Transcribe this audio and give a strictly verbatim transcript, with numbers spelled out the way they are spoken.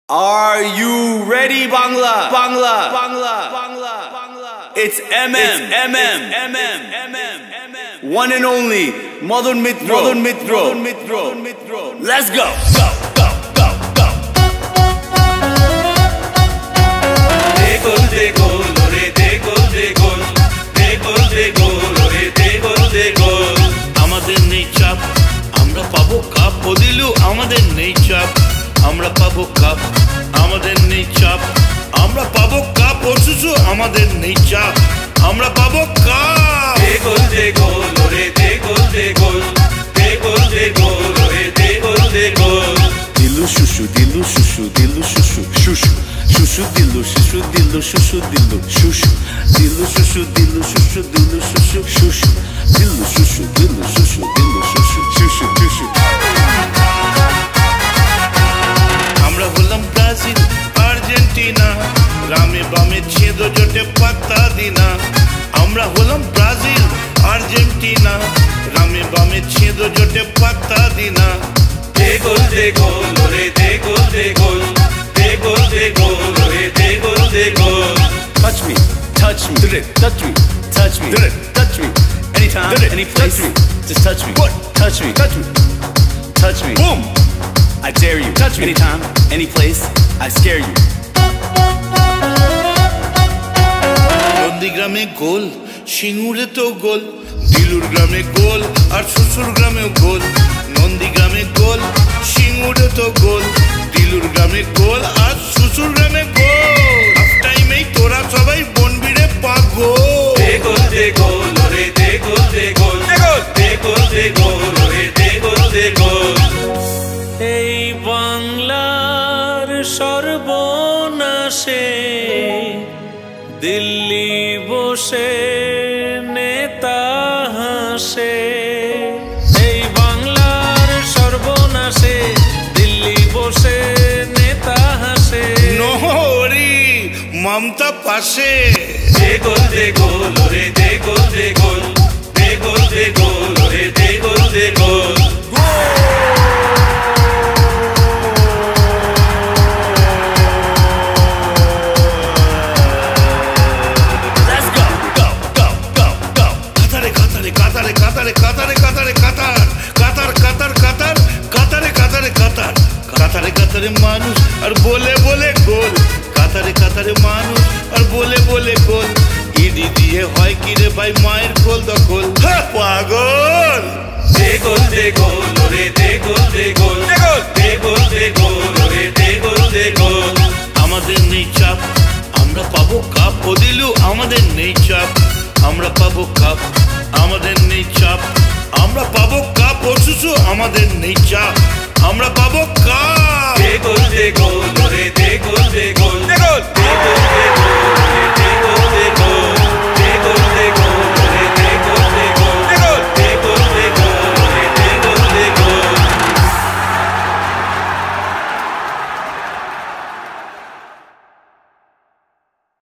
Are you ready, Bangla? Bangla, Bangla, Bangla, Bangla. It's M M, it's M M, M M, M M, M M. One and only, Madan Mitra, Madan Mitra, Madan Mitra, Madan Mitra. Let's go, go, go, go, go. Dekol, dekol, ore dekol, dekol, dekol, dekol, ore dekol, dekol. Amader nei chap, amra pabo cup. Odilu, amader nei chap. আমরা পাবো cup আমাদের নেই চাপ আমরা পাবো cup ওসুসু আমাদের নেই চাপ আমরা পাবো কাপ দে গোল দে গোল ওরে দে গোল দে গোল দে গোল দে গোল ওরে দে গোল দে গোল দিলু শুশু দিলু শুশু দিলু শুশু শুশু শুশু দিলু শুশু দিলু শুশু দিলু শুশু দিলু শুশু দিলু শুশু দিলু শুশু শুশু দিলু শুশু দিলু শুশু দিলু শুশু শুশু শুশু আমরা হলাম ব্রাজিল আর্জেন্টিনা রামে বামে ছেদ জোটে পাত্তা দিনা আমরা হলাম ব্রাজিল আর্জেন্টিনা রামে বামে ছেদ জোটে পাত্তা দিনা দে গোল দে গোল ওরে দে গোল দে গোল দে গোল দে গোল ওরে দে গোল দে গোল touch me touch me touch me touch me touch me anytime any place just touch me touch me touch me touch me boom I dare you. Touch me anytime, any place. I scare you. নন্দীগ্রামে গোল সিঙ্গুরে তো গোল দিলুর গ্রামে গোল আর শ্বশুর গ্রামে গোল নন্দীগ্রামে গোল সিঙ্গুরে তো গোল দিলুর গ্রামে গোল আর শ্বশুর গ্রামে গোল হাফ টাইমেই তোরা সবাই বনবিড়ে পাগল দে গোল দে গোল ওরে দে গোল দে গোল দে গোল দে গোল ওরে দে গোল দে গোল এই বাংলার সর্বনাশে দিল্লি বসে নেতা হাসে এই বাংলার সর্বনাশে দিল্লি বসে নেতা হাসে নহরি মমতা পাশে দে গোল দে গোল ওরে দে গোল দে গোল দে গোল দে গোল ওরে দে গোল দে গোল মানুষ আর বলে বলে গোল কাতারে কাতারে মানুষ আর বলে বলে গোল ইডি দিয়ে হয় কি রে ভাই মায়ের গোল দখল পাগল দে গোল দে গোল ওরে দে গোল দে গোল দে গোল দে গোল ওরে দে গোল দে গোল আমাদের নেই চাপ আমরা পাবো কাপ ওদিলু আমাদের নেই চাপ আমরা পাবো কাপ আমাদের নেই চাপ আমরা পাবো কাপ ওসুসু আমাদের নেই চাপ আমরা পাবো কাপ দে গোল দে গোল